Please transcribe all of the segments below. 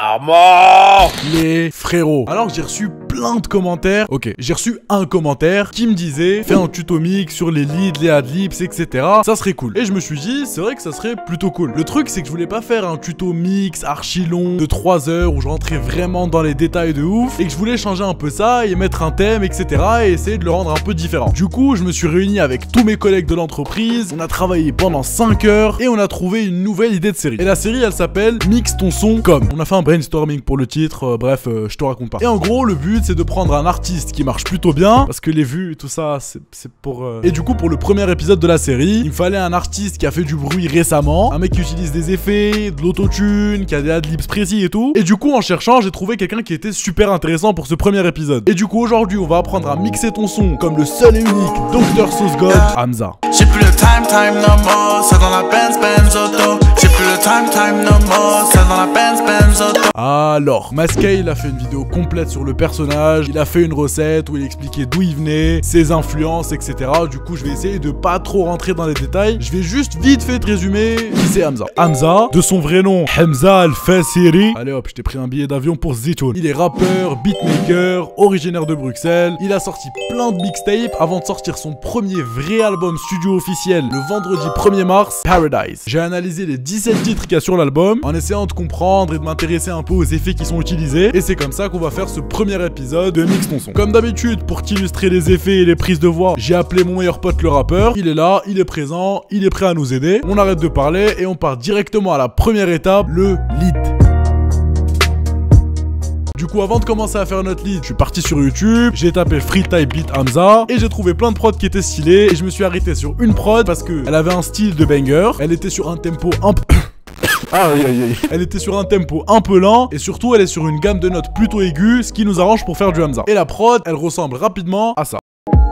Maman! Les frérots. Alors j'ai reçu plein de commentaires. Ok, j'ai reçu un commentaire qui me disait fais un tuto mix sur les leads, les adlibs, etc. Ça serait cool. Et je me suis dit, c'est vrai que ça serait plutôt cool. Le truc, c'est que je voulais pas faire un tuto mix archi long de 3 heures où je rentrais vraiment dans les détails de ouf et que je voulais changer un peu ça et mettre un thème, etc. et essayer de le rendre un peu différent. Du coup, je me suis réuni avec tous mes collègues de l'entreprise. On a travaillé pendant 5 heures et on a trouvé une nouvelle idée de série. Et la série, elle s'appelle Mix ton son comme. On a fait un brainstorming pour le titre. Bref, je te raconte pas. Et en gros, le but, c'est de prendre un artiste qui marche plutôt bien parce que les vues et tout ça, c'est pour... Et du coup, pour le premier épisode de la série, il me fallait un artiste qui a fait du bruit récemment, un mec qui utilise des effets, de l'autotune, qui a des adlibs précis et tout. Et du coup, en cherchant, j'ai trouvé quelqu'un qui était super intéressant pour ce premier épisode. Et du coup, aujourd'hui, on va apprendre à mixer ton son comme le seul et unique Dr Sauce God, Hamza. J'ai plus le time no more, ça dans la Benz auto. J'ai plus le time no more, ça dans la Benz auto. Alors, Maskay, il a fait une vidéo complète sur le personnage, il a fait une recette où il expliquait d'où il venait, ses influences, etc. Du coup, je vais essayer de pas trop rentrer dans les détails. Je vais juste vite fait te résumer qui c'est Hamza. Hamza, de son vrai nom, Hamza Al-Fasiri. Allez hop, je t'ai pris un billet d'avion pour Zitoun. Il est rappeur, beatmaker, originaire de Bruxelles. Il a sorti plein de mixtapes avant de sortir son premier vrai album studio officiel le vendredi 1er mars, Paradise. J'ai analysé les 17 titres qu'il y a sur l'album en essayant de comprendre et de m'intéresser un peu aux effets qui sont utilisés. Et c'est comme ça qu'on va faire ce premier épisode de Mix ton son. Comme d'habitude, pour t'illustrer les effets et les prises de voix, j'ai appelé mon meilleur pote le rappeur. Il est là, il est présent, il est prêt à nous aider. On arrête de parler et on part directement à la première étape, le lead. Du coup, avant de commencer à faire notre lead, je suis parti sur YouTube, j'ai tapé Free Type Beat Hamza et j'ai trouvé plein de prods qui étaient stylés et je me suis arrêté sur une prod parce que elle avait un style de banger, elle était sur un tempo un peu... Elle était sur un tempo un peu lent et surtout elle est sur une gamme de notes plutôt aiguë, ce qui nous arrange pour faire du Hamza. Et la prod, elle ressemble rapidement à ça.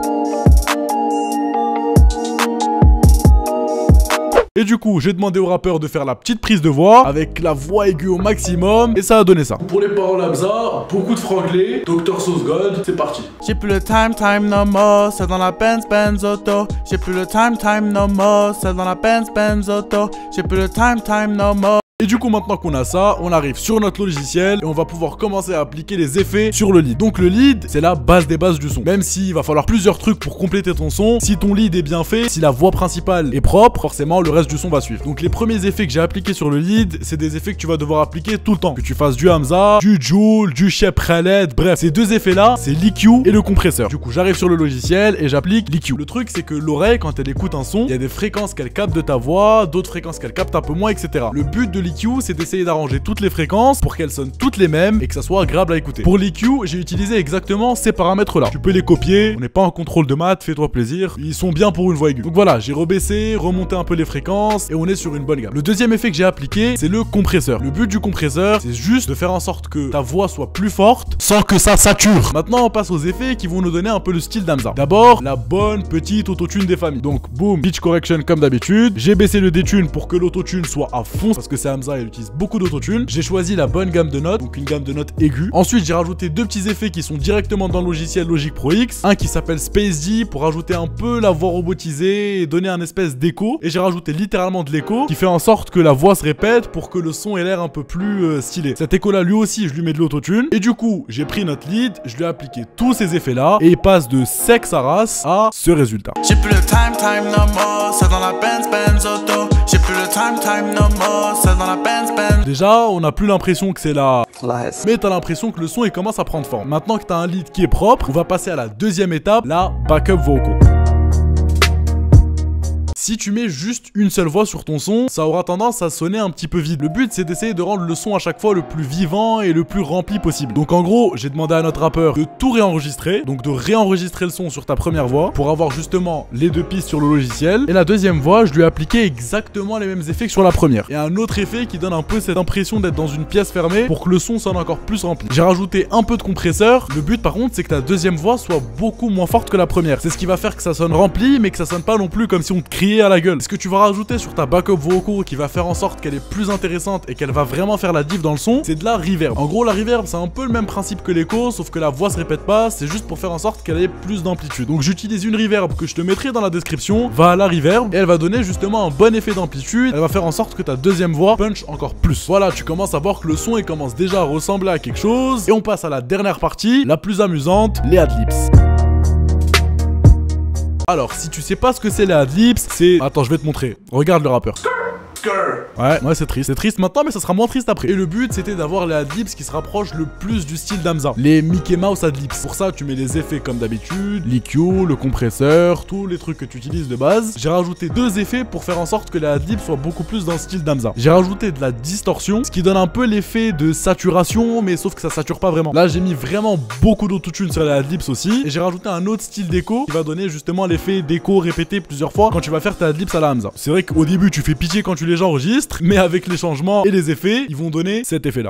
Et du coup, j'ai demandé au rappeur de faire la petite prise de voix avec la voix aiguë au maximum et ça a donné ça. Pour les paroles Hamza, beaucoup de franglais, Dr Sauce God, c'est parti. J'ai plus le time no more, ça dans la Benz auto. J'ai plus le time no more, ça dans la Benz auto. J'ai plus le time no more. Et du coup, maintenant qu'on a ça, on arrive sur notre logiciel et on va pouvoir commencer à appliquer les effets sur le lead. Donc le lead, c'est la base des bases du son. Même s'il va falloir plusieurs trucs pour compléter ton son, si ton lead est bien fait, si la voix principale est propre, forcément le reste du son va suivre. Donc les premiers effets que j'ai appliqués sur le lead, c'est des effets que tu vas devoir appliquer tout le temps. Que tu fasses du Hamza, du Joule, du Shep Khaled, bref. Ces deux effets-là, c'est l'EQ et le compresseur. Du coup, j'arrive sur le logiciel et j'applique l'EQ. Le truc, c'est que l'oreille, quand elle écoute un son, il y a des fréquences qu'elle capte de ta voix, d'autres fréquences qu'elle capte un peu moins, etc. Le but de l'EQ, c'est d'essayer d'arranger toutes les fréquences pour qu'elles sonnent toutes les mêmes et que ça soit agréable à écouter. Pour l'EQ, j'ai utilisé exactement ces paramètres-là. Tu peux les copier, on n'est pas en contrôle de maths, fais-toi plaisir. Ils sont bien pour une voix aiguë. Donc voilà, j'ai rebaissé, remonté un peu les fréquences et on est sur une bonne gamme. Le deuxième effet que j'ai appliqué, c'est le compresseur. Le but du compresseur, c'est juste de faire en sorte que ta voix soit plus forte sans que ça sature. Maintenant, on passe aux effets qui vont nous donner un peu le style d'Hamza. D'abord, la bonne petite autotune des familles. Donc, boom, pitch correction comme d'habitude. J'ai baissé le détune pour que l'autotune soit à fond parce que c'est Hamza, il utilise beaucoup d'autotune. J'ai choisi la bonne gamme de notes, donc une gamme de notes aiguë. Ensuite, j'ai rajouté deux petits effets qui sont directement dans le logiciel Logic Pro X. Un qui s'appelle Space D pour rajouter un peu la voix robotisée et donner un espèce d'écho. Et j'ai rajouté littéralement de l'écho qui fait en sorte que la voix se répète pour que le son ait l'air un peu plus stylé. Cet écho là, lui aussi, je lui mets de l'autotune. Et du coup, j'ai pris notre lead, je lui ai appliqué tous ces effets là et il passe de sec sa race à ce résultat. J'ai plus le time no more, ça dans la Benz auto. J'ai plus le time no more, ça dans la Benz. Déjà, on n'a plus l'impression que c'est la... Mais t'as l'impression que le son il commence à prendre forme. Maintenant que t'as un lead qui est propre, on va passer à la deuxième étape, la backup vocal. Si tu mets juste une seule voix sur ton son, ça aura tendance à sonner un petit peu vide. Le but, c'est d'essayer de rendre le son à chaque fois le plus vivant et le plus rempli possible. Donc en gros, j'ai demandé à notre rappeur de tout réenregistrer, donc de réenregistrer le son sur ta première voix pour avoir justement les deux pistes sur le logiciel. Et la deuxième voix, je lui ai appliqué exactement les mêmes effets que sur la première. Et un autre effet qui donne un peu cette impression d'être dans une pièce fermée pour que le son sonne encore plus rempli. J'ai rajouté un peu de compresseur. Le but par contre, c'est que ta deuxième voix soit beaucoup moins forte que la première. C'est ce qui va faire que ça sonne rempli, mais que ça sonne pas non plus comme si on te criait crier à la gueule. Ce que tu vas rajouter sur ta backup vocaux qui va faire en sorte qu'elle est plus intéressante et qu'elle va vraiment faire la diff dans le son, c'est de la reverb. En gros, la reverb, c'est un peu le même principe que l'écho, sauf que la voix se répète pas, c'est juste pour faire en sorte qu'elle ait plus d'amplitude. Donc j'utilise une reverb que je te mettrai dans la description, va à la reverb, et elle va donner justement un bon effet d'amplitude, elle va faire en sorte que ta deuxième voix punch encore plus. Voilà, tu commences à voir que le son il commence déjà à ressembler à quelque chose, et on passe à la dernière partie, la plus amusante, les adlibs. Alors, si tu sais pas ce que c'est les adlibs, c'est... Attends, je vais te montrer. Regarde le rappeur. Ouais, c'est triste maintenant, mais ça sera moins triste après. Et le but, c'était d'avoir les adlibs qui se rapprochent le plus du style d'Hamza. Les Mickey Mouse adlibs. Pour ça, tu mets les effets comme d'habitude, l'EQ, le compresseur, tous les trucs que tu utilises de base. J'ai rajouté 2 effets pour faire en sorte que les adlibs soient beaucoup plus dans le style d'Hamza. J'ai rajouté de la distorsion, ce qui donne un peu l'effet de saturation, mais sauf que ça sature pas vraiment. Là, j'ai mis vraiment beaucoup d'autotune sur les adlibs aussi. Et j'ai rajouté un autre style d'écho qui va donner justement l'effet d'écho répété plusieurs fois quand tu vas faire tes adlibs à la Hamza. C'est vrai qu'au début, tu fais pitié quand tu les enregistres, mais avec les changements et les effets, ils vont donner cet effet là.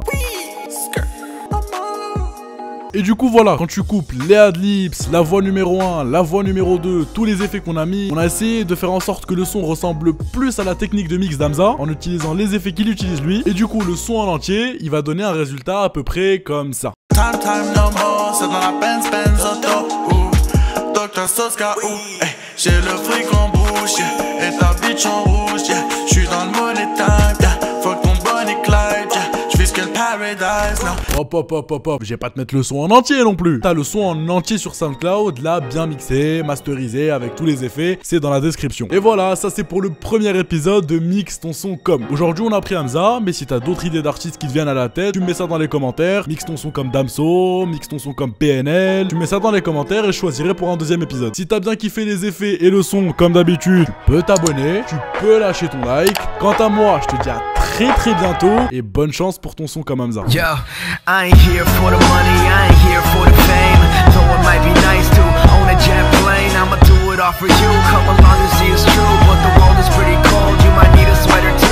Et du coup voilà, quand tu coupes les adlibs, la voix numéro 1, la voix numéro 2, tous les effets qu'on a mis, on a essayé de faire en sorte que le son ressemble plus à la technique de mix d'Hamza en utilisant les effets qu'il utilise lui. Et du coup le son en entier, il va donner un résultat à peu près comme ça. Time no more, c'est dans la Benz auto. Dr Soska, j'ai le fric en bouche, et ta bitch en rouge, j'suis dans le money time, fuck ton Bonnie Clyde, j'vis que le paradise, now. Hop, je vais pas te mettre le son en entier non plus. T'as le son en entier sur SoundCloud, là, bien mixé, masterisé, avec tous les effets, c'est dans la description. Et voilà, ça c'est pour le premier épisode de Mix ton son comme. Aujourd'hui on a pris Hamza, mais si t'as d'autres idées d'artistes qui te viennent à la tête, tu me mets ça dans les commentaires. Mix ton son comme Damso, mix ton son comme PNL, tu mets ça dans les commentaires et je choisirai pour un deuxième épisode. Si t'as bien kiffé les effets et le son comme d'habitude, tu peux t'abonner, tu peux lâcher ton like. Quant à moi, je te dis à très bientôt et bonne chance pour ton son comme Hamza. Yo, I ain't here for the money, I ain't here for the fame. Though it might be nice to own a jet plane, I'ma do it all for you. Come along and see it's true, but the world is pretty cold. You might need a sweater too.